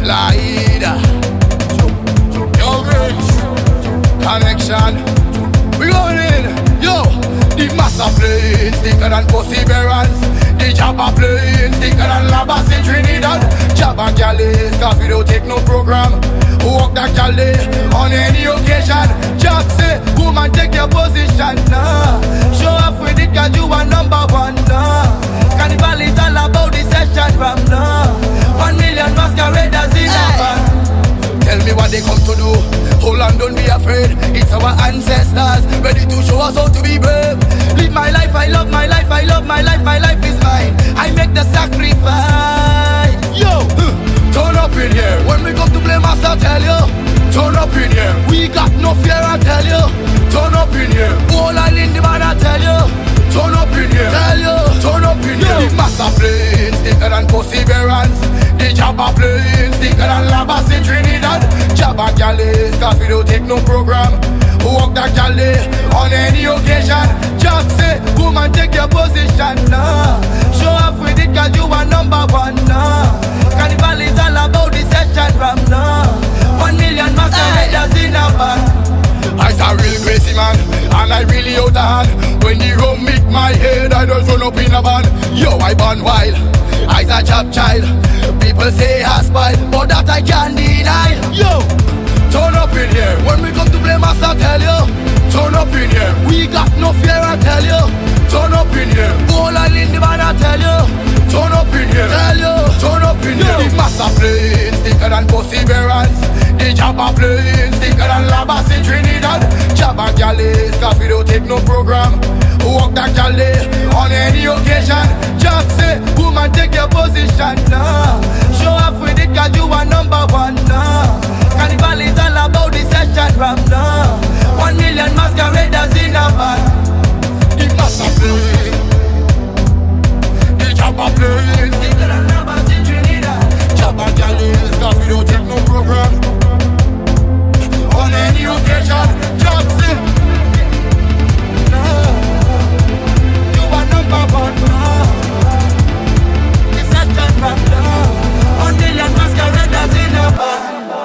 Slida Greenzconnection. We going in, yo. The massa planes thicker than perseverance. The Jabba planes thicker than Labas in Trinidad. Jabba galleys, cause we don't take no program. Walk that galley on any occasion. Jack say, woman take your position, nah. Show off with it cause you are number one, nah. Carnival is all about the session from now. 1 million masqueraders in a van. Tell me what they come to do. Hold on, don't be afraid. It's our ancestors, ready to show us how to be brave. Live my life, I love my life, I love my life, my life is mine. I make the sacrifice. Yo, turn up in here. When we come to play master, tell you. Turn up in here. We got no fear, I tell you. Turn up in here. All I in the man, I tell you. Turn up in here. Tell you. Turn up in here. The massa planes thicker than perseverance. The Jabba planes thicker than Labas in Trinidad. Jabba galleys, cause we don't take no program. Walk that galley on any occasion. Just say, woman take your position, nah. Show off with it cause you are number one, nah. Carnival is all about the session from now. 1 million masqueraders in a van. I's a real crazy man, and I really out of hand. When the rum make my head, I just run up in a van. Yo, I born wild, I's a job child. People say I spoil, but that I can't deny. Yo, turn up in here. When we come to play master, tell you. Turn up in here. We got no fear, I tell you. Turn up in here. All I in the man, I tell you. Turn up in here. Tell you. Turn up in here. The massa planes thicker than perseverance. The Jabba planes thicker than Labas in Trinidad. Jabba galleys, cause we don't take no program. Walk that galley on any occasion. Just say, woman take your position, nah. Show off with it cause you are number one, nah. Carnival is all about the session from now. 1 million masqueraders in a van. The massa plane, the Jabba planes thicker than Labas in Trinidad. Jabba galleys, cause we don't take no program. On any occasion, just say, nah. You are number one, nah. The session from now. 1 million masqueraders in a van.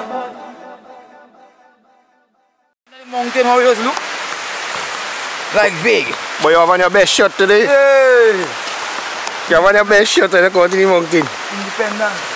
Mountain, how yours look? Like big. But you have on your best shot today. Hey! You have on your best shot today, go to the mountain. Independent.